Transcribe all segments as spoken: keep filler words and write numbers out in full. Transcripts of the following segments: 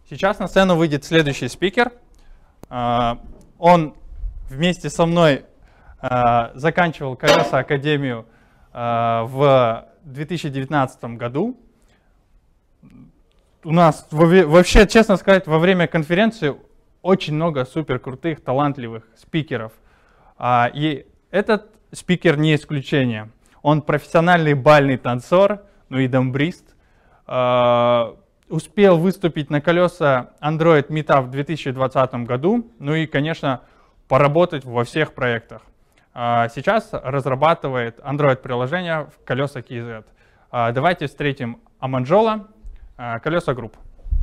Сейчас на сцену выйдет следующий спикер. Он вместе со мной заканчивал Колеса Академию в две тысячи девятнадцатом году. У нас вообще, честно сказать, во время конференции очень много супер крутых, талантливых спикеров. И этот спикер не исключение. Он профессиональный бальный танцор, ну и дамбрист. Успел выступить на Колеса Android Meetup в две тысячи двадцатом году, ну и, конечно, поработать во всех проектах. Сейчас разрабатывает Android-приложение в Колеса кей зет. Давайте встретим Аманджола, Колеса Групп.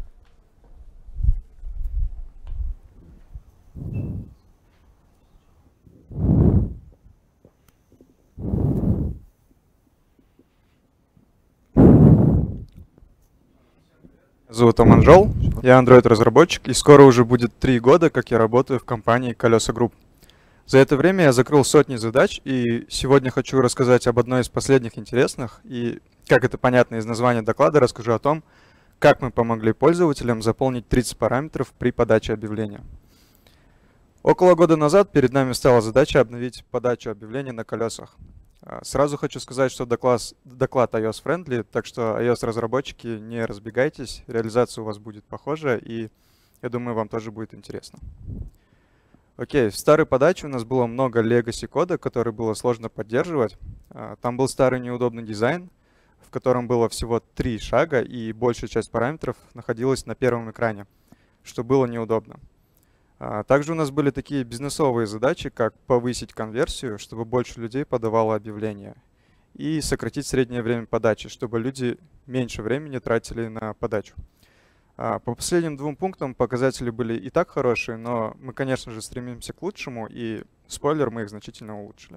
Зовут Аманджол, я Android-разработчик, и скоро уже будет три года, как я работаю в компании Колеса Групп. За это время я закрыл сотни задач, и сегодня хочу рассказать об одной из последних интересных, и, как это понятно из названия доклада, расскажу о том, как мы помогли пользователям заполнить тридцать параметров при подаче объявления. Около года назад перед нами стала задача обновить подачу объявлений на колесах. Сразу хочу сказать, что доклад, доклад iOS-friendly, так что iOS-разработчики, не разбегайтесь, реализация у вас будет похожая, и я думаю, вам тоже будет интересно. Окей, в старой подаче у нас было много legacy кода, который было сложно поддерживать. Там был старый неудобный дизайн, в котором было всего три шага, и большая часть параметров находилась на первом экране, что было неудобно. Также у нас были такие бизнесовые задачи, как повысить конверсию, чтобы больше людей подавало объявления, и сократить среднее время подачи, чтобы люди меньше времени тратили на подачу. По последним двум пунктам показатели были и так хорошие, но мы, конечно же, стремимся к лучшему, и, спойлер, мы их значительно улучшили.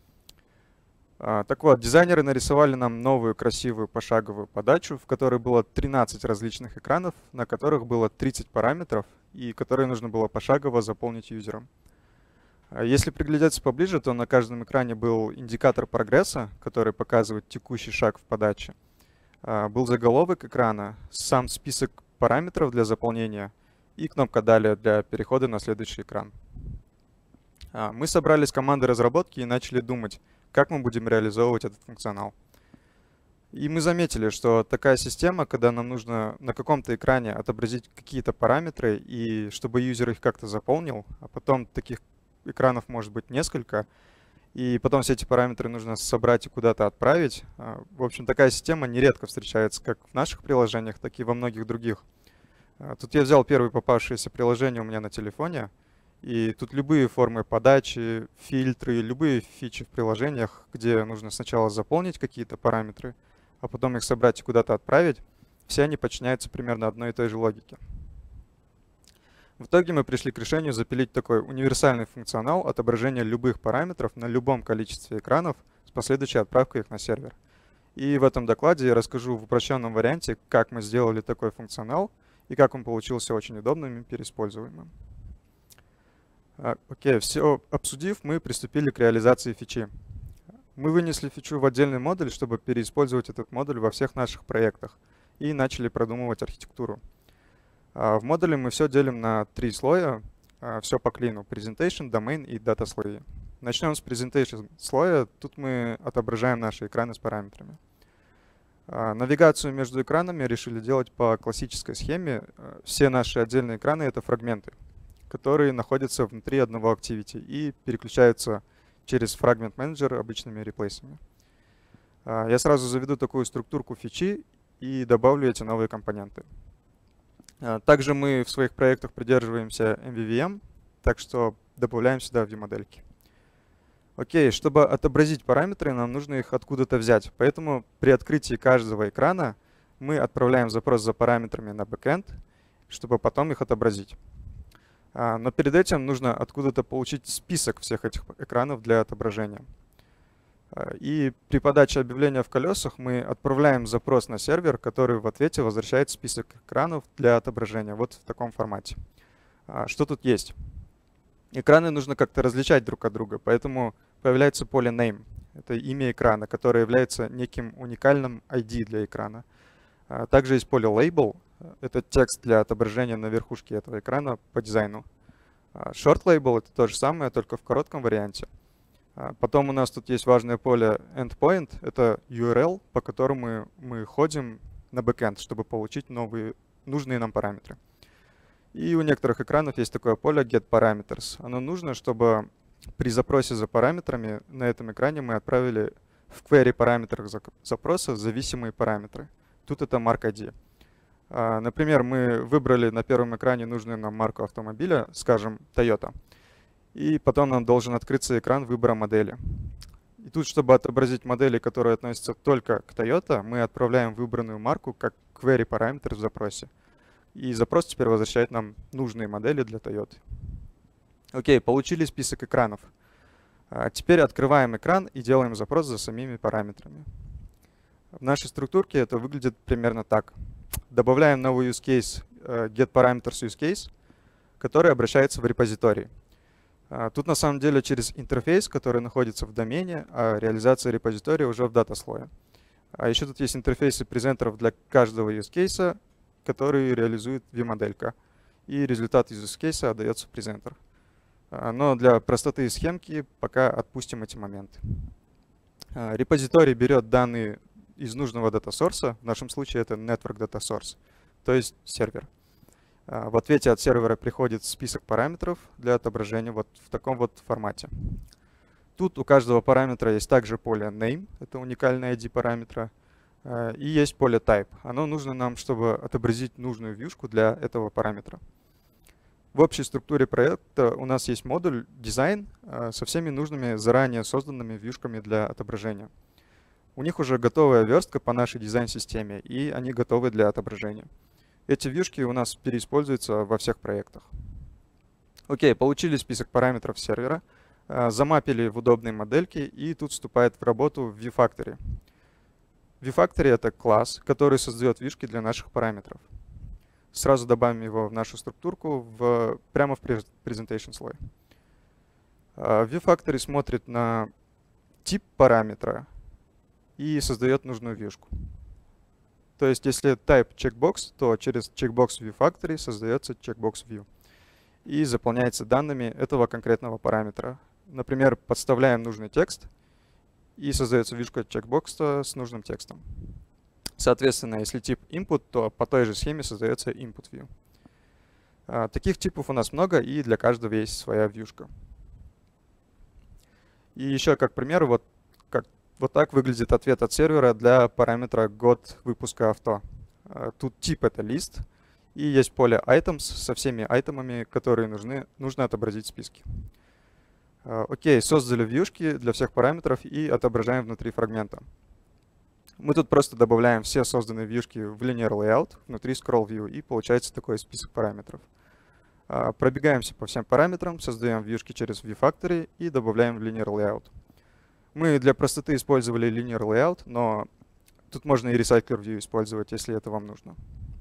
Так вот, дизайнеры нарисовали нам новую красивую пошаговую подачу, в которой было тринадцать различных экранов, на которых было тридцать параметров, и которые нужно было пошагово заполнить юзером. Если приглядеться поближе, то на каждом экране был индикатор прогресса, который показывает текущий шаг в подаче. Был заголовок экрана, сам список параметров для заполнения и кнопка «Далее» для перехода на следующий экран. Мы собрались с командой разработки и начали думать, как мы будем реализовывать этот функционал. И мы заметили, что такая система, когда нам нужно на каком-то экране отобразить какие-то параметры, и чтобы юзер их как-то заполнил, а потом таких экранов может быть несколько, и потом все эти параметры нужно собрать и куда-то отправить. В общем, такая система нередко встречается как в наших приложениях, так и во многих других. Тут я взял первое попавшееся приложение у меня на телефоне, и тут любые формы подачи, фильтры, любые фичи в приложениях, где нужно сначала заполнить какие-то параметры, а потом их собрать и куда-то отправить, все они подчиняются примерно одной и той же логике. В итоге мы пришли к решению запилить такой универсальный функционал отображения любых параметров на любом количестве экранов с последующей отправкой их на сервер. И в этом докладе я расскажу в упрощенном варианте, как мы сделали такой функционал и как он получился очень удобным и переиспользуемым. Окей, все обсудив, мы приступили к реализации фичи. Мы вынесли фичу в отдельный модуль, чтобы переиспользовать этот модуль во всех наших проектах, и начали продумывать архитектуру. В модуле мы все делим на три слоя, все по клину: Presentation, Domain и Data слои. Начнем с Presentation слоя. Тут мы отображаем наши экраны с параметрами. Навигацию между экранами решили делать по классической схеме. Все наши отдельные экраны — это фрагменты, которые находятся внутри одного activity и переключаются через фрагмент менеджер обычными реплейсами. Я сразу заведу такую структурку фичи и добавлю эти новые компоненты. Также мы в своих проектах придерживаемся эм ви ви эм, так что добавляем сюда view-модельки. Окей, чтобы отобразить параметры, нам нужно их откуда-то взять. Поэтому при открытии каждого экрана мы отправляем запрос за параметрами на бэкэнд, чтобы потом их отобразить. Но перед этим нужно откуда-то получить список всех этих экранов для отображения. И при подаче объявления в колесах мы отправляем запрос на сервер, который в ответе возвращает список экранов для отображения вот в таком формате. Что тут есть? Экраны нужно как-то различать друг от друга, поэтому появляется поле name. Это имя экрана, которое является неким уникальным ай ди для экрана. Также есть поле label. Это текст для отображения на верхушке этого экрана по дизайну. Short label — это то же самое, только в коротком варианте. Потом у нас тут есть важное поле endpoint. Это ю ар эл, по которому мы ходим на бэкэнд, чтобы получить новые нужные нам параметры. И у некоторых экранов есть такое поле getParameters. Оно нужно, чтобы при запросе за параметрами на этом экране мы отправили в query параметрах запроса зависимые параметры. Тут это mark ай ди. Например, мы выбрали на первом экране нужную нам марку автомобиля, скажем, Toyota. И потом нам должен открыться экран выбора модели. И тут, чтобы отобразить модели, которые относятся только к Toyota, мы отправляем выбранную марку как query параметр в запросе. И запрос теперь возвращает нам нужные модели для Toyota. Окей, получили список экранов. А теперь открываем экран и делаем запрос за самими параметрами. В нашей структурке это выглядит примерно так. Добавляем новый use case getParameters use case, который обращается в репозиторий. Тут на самом деле через интерфейс, который находится в домене, а реализация репозитория уже в дата-слое. А еще тут есть интерфейсы презентеров для каждого use case, который реализует view-моделька. И результат из use case отдается в презентер. Но для простоты схемки пока отпустим эти моменты. Репозиторий берет данные из нужного дата-сорса, в нашем случае это Network Data Source, то есть сервер. В ответе от сервера приходит список параметров для отображения вот в таком вот формате. Тут у каждого параметра есть также поле name, это уникальный ай ди параметра, и есть поле type. Оно нужно нам, чтобы отобразить нужную вьюшку для этого параметра. В общей структуре проекта у нас есть модуль design со всеми нужными заранее созданными вьюшками для отображения. У них уже готовая верстка по нашей дизайн-системе, и они готовы для отображения. Эти вьюшки у нас переиспользуются во всех проектах. Окей, получили список параметров сервера, замапили в удобные модельки, и тут вступает в работу ViewFactory. ViewFactory — это класс, который создает вьюшки для наших параметров. Сразу добавим его в нашу структурку в, прямо в Presentation слой. ViewFactory смотрит на тип параметра и создает нужную вьюшку. То есть, если type checkbox, то через checkbox ViewFactory создается checkbox view и заполняется данными этого конкретного параметра. Например, подставляем нужный текст, и создается вьюшка checkbox с нужным текстом. Соответственно, если тип input, то по той же схеме создается input view. А, таких типов у нас много, и для каждого есть своя вьюшка. И еще как пример, вот, как, вот так выглядит ответ от сервера для параметра год выпуска авто. А, тут тип — это лист, и есть поле items со всеми айтемами, которые нужны, нужно отобразить в списке. А, окей, создали вьюшки для всех параметров и отображаем внутри фрагмента. Мы тут просто добавляем все созданные вьюшки в linear layout внутри scroll view, и получается такой список параметров. А, пробегаемся по всем параметрам, создаем вьюшки через ViewFactory и добавляем в linear layout. Мы для простоты использовали linear layout, но тут можно и recycler view использовать, если это вам нужно.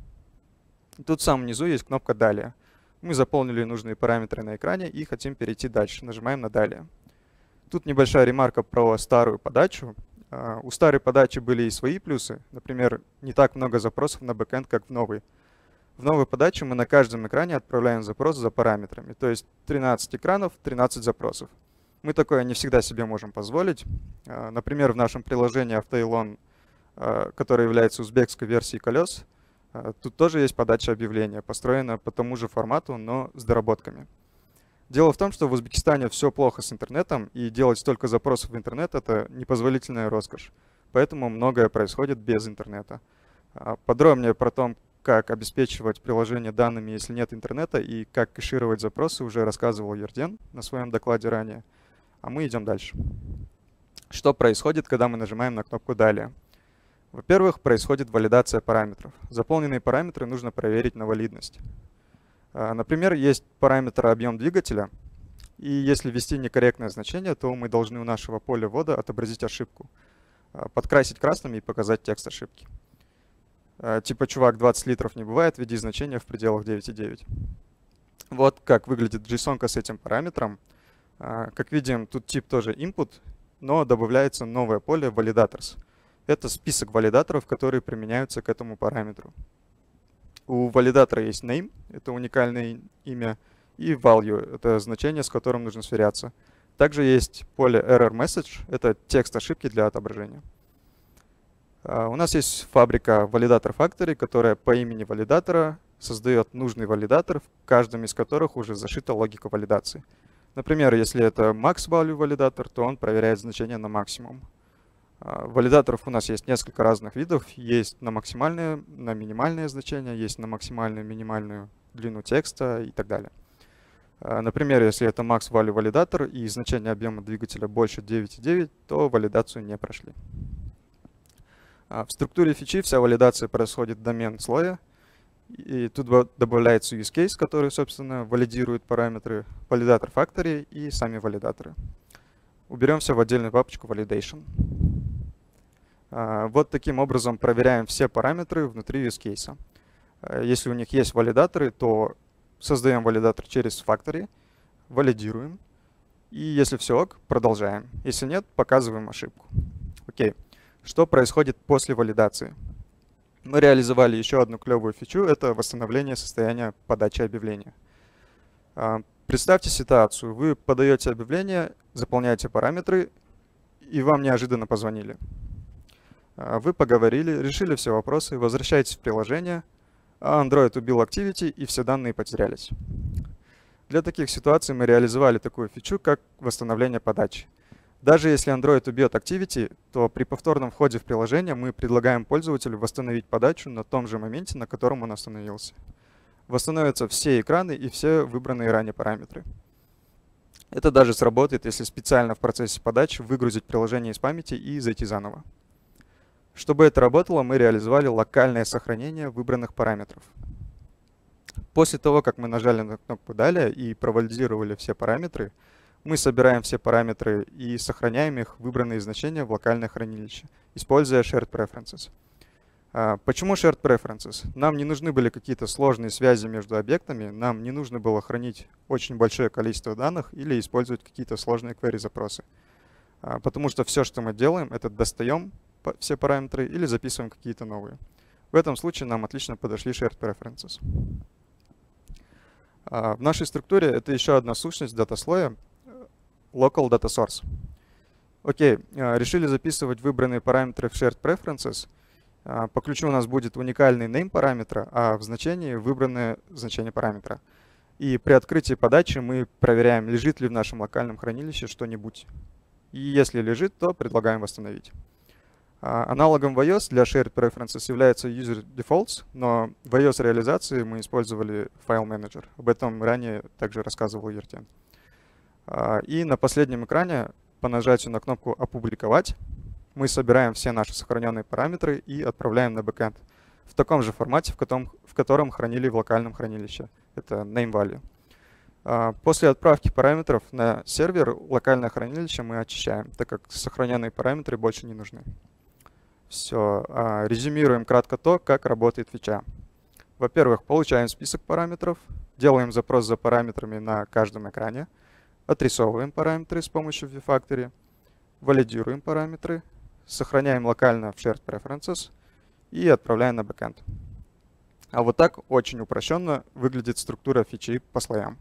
Тут в самом низу есть кнопка «Далее». Мы заполнили нужные параметры на экране и хотим перейти дальше. Нажимаем на «Далее». Тут небольшая ремарка про старую подачу. У старой подачи были и свои плюсы. Например, не так много запросов на бэкэнд, как в новой. В новой подаче мы на каждом экране отправляем запрос за параметрами. То есть тринадцать экранов, тринадцать запросов. Мы такое не всегда себе можем позволить. Например, в нашем приложении Автоилон, которое является узбекской версией колес, тут тоже есть подача объявления, построена по тому же формату, но с доработками. Дело в том, что в Узбекистане все плохо с интернетом, и делать столько запросов в интернет — это непозволительная роскошь. Поэтому многое происходит без интернета. Подробнее про то, как обеспечивать приложение данными, если нет интернета, и как кэшировать запросы, уже рассказывал Ерден на своем докладе ранее. А мы идем дальше. Что происходит, когда мы нажимаем на кнопку «Далее»? Во-первых, происходит валидация параметров. Заполненные параметры нужно проверить на валидность. Например, есть параметр объем двигателя, и если ввести некорректное значение, то мы должны у нашего поля ввода отобразить ошибку, подкрасить красным и показать текст ошибки. Типа, чувак, двадцать литров не бывает, введи значение в пределах девять и девять. Вот как выглядит JSON с этим параметром. Как видим, тут тип тоже input, но добавляется новое поле validators. Это список валидаторов, которые применяются к этому параметру. У валидатора есть name, это уникальное имя, и value, это значение, с которым нужно сверяться. Также есть поле error message, это текст ошибки для отображения. Uh, у нас есть фабрика Validator Factory, которая по имени валидатора создает нужный валидатор, в каждом из которых уже зашита логика валидации. Например, если это max value валидатор, то он проверяет значение на максимум. Uh, валидаторов у нас есть несколько разных видов. Есть на максимальное, на минимальное значение, есть на максимальную, минимальную длину текста и так далее. Uh, например, если это max value валидатор и значение объема двигателя больше девять и девять, то валидацию не прошли. В структуре фичи вся валидация происходит в домен слоя, и тут добавляется use case, который, собственно, валидирует параметры validator factory и сами валидаторы. Уберем все в отдельную папочку validation. Вот таким образом проверяем все параметры внутри use case. Если у них есть валидаторы, то создаем валидатор через factory, валидируем, и если все ок, продолжаем. Если нет, показываем ошибку. Окей. Что происходит после валидации? Мы реализовали еще одну клевую фичу, это восстановление состояния подачи объявления. Представьте ситуацию, вы подаете объявление, заполняете параметры, и вам неожиданно позвонили. Вы поговорили, решили все вопросы, возвращаетесь в приложение, а Android убил Activity, и все данные потерялись. Для таких ситуаций мы реализовали такую фичу, как восстановление подачи. Даже если Android убьет Activity, то при повторном входе в приложение мы предлагаем пользователю восстановить подачу на том же моменте, на котором он остановился. Восстановятся все экраны и все выбранные ранее параметры. Это даже сработает, если специально в процессе подачи выгрузить приложение из памяти и зайти заново. Чтобы это работало, мы реализовали локальное сохранение выбранных параметров. После того, как мы нажали на кнопку «Далее» и провалидировали все параметры, мы собираем все параметры и сохраняем их выбранные значения в локальное хранилище, используя Shared Preferences. Почему Shared Preferences? Нам не нужны были какие-то сложные связи между объектами, нам не нужно было хранить очень большое количество данных или использовать какие-то сложные query-запросы. Потому что все, что мы делаем, это достаем все параметры или записываем какие-то новые. В этом случае нам отлично подошли Shared Preferences. В нашей структуре это еще одна сущность дата-слоя, Local Data Source. Окей, решили записывать выбранные параметры в Shared Preferences. По ключу у нас будет уникальный name параметра, а в значении выбранное значение параметра. И при открытии подачи мы проверяем, лежит ли в нашем локальном хранилище что-нибудь. И если лежит, то предлагаем восстановить. Аналогом в iOS для Shared Preferences является User Defaults, но в iOS реализации мы использовали File Manager. Об этом ранее также рассказывал Ертен. И на последнем экране по нажатию на кнопку «Опубликовать» мы собираем все наши сохраненные параметры и отправляем на бэкэнд в таком же формате, в котором, в котором хранили в локальном хранилище. Это name value. После отправки параметров на сервер локальное хранилище мы очищаем, так как сохраненные параметры больше не нужны. Все. Резюмируем кратко то, как работает фича. Во-первых, получаем список параметров, делаем запрос за параметрами на каждом экране, отрисовываем параметры с помощью ViewFactory, валидируем параметры, сохраняем локально в Shared Preferences и отправляем на бэкэнд. А вот так очень упрощенно выглядит структура фичи по слоям.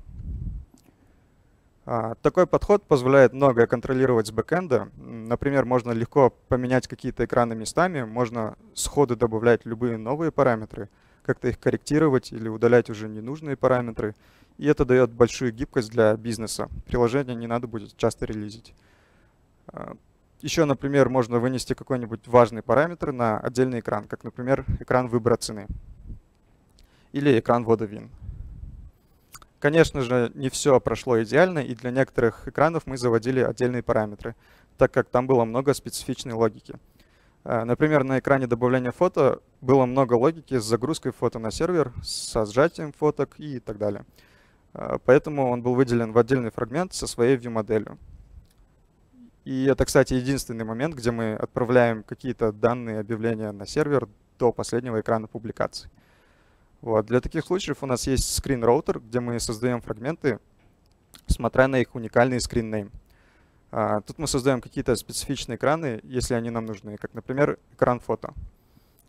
А, такой подход позволяет многое контролировать с бэкэнда. Например, можно легко поменять какие-то экраны местами, можно сходу добавлять любые новые параметры, как-то их корректировать или удалять уже ненужные параметры. И это дает большую гибкость для бизнеса. Приложение не надо будет часто релизить. Еще, например, можно вынести какой-нибудь важный параметр на отдельный экран, как, например, экран выбора цены или экран ввода вин. Конечно же, не все прошло идеально, и для некоторых экранов мы заводили отдельные параметры, так как там было много специфичной логики. Например, на экране добавления фото было много логики с загрузкой фото на сервер, со сжатием фоток и так далее. Поэтому он был выделен в отдельный фрагмент со своей view-моделью. И это, кстати, единственный момент, где мы отправляем какие-то данные объявления на сервер до последнего экрана публикации. Вот. Для таких случаев у нас есть screen router, где мы создаем фрагменты, смотря на их уникальный screen name. Тут мы создаем какие-то специфичные экраны, если они нам нужны, как, например, экран фото.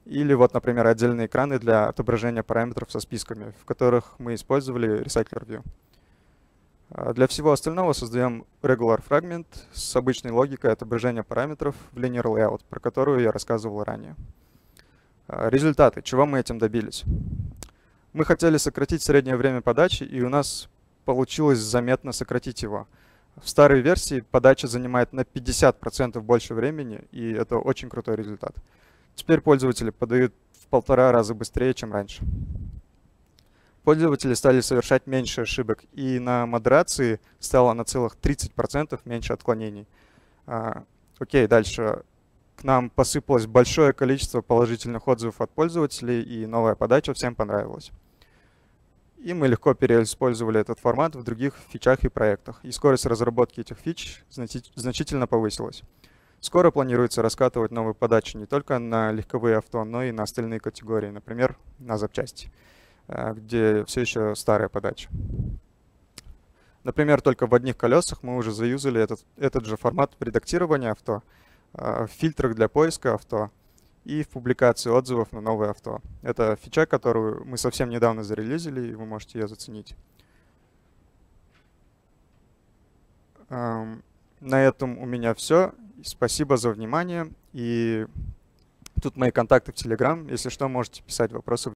Или вот, например, отдельные экраны для отображения параметров со списками, в которых мы использовали Recycler View. Для всего остального создаем Regular Fragment с обычной логикой отображения параметров в Linear Layout, про которую я рассказывал ранее. Результаты. Чего мы этим добились? Мы хотели сократить среднее время подачи, и у нас получилось заметно сократить его. В старой версии подача занимает на пятьдесят процентов больше времени, и это очень крутой результат. Теперь пользователи подают в полтора раза быстрее, чем раньше. Пользователи стали совершать меньше ошибок, и на модерации стало на целых тридцать процентов меньше отклонений. А, окей, дальше. К нам посыпалось большое количество положительных отзывов от пользователей, и новая подача всем понравилась. И мы легко переиспользовали этот формат в других фичах и проектах, и скорость разработки этих фич значительно повысилась. Скоро планируется раскатывать новую подачу не только на легковые авто, но и на остальные категории, например, на запчасти, где все еще старая подача. Например, только в одних колесах мы уже заюзали этот, этот же формат в редактировании авто, в фильтрах для поиска авто и в публикации отзывов на новое авто. Это фича, которую мы совсем недавно зарелизили, и вы можете ее заценить. На этом у меня все. Спасибо за внимание. И тут мои контакты в Telegram. Если что, можете писать вопросы.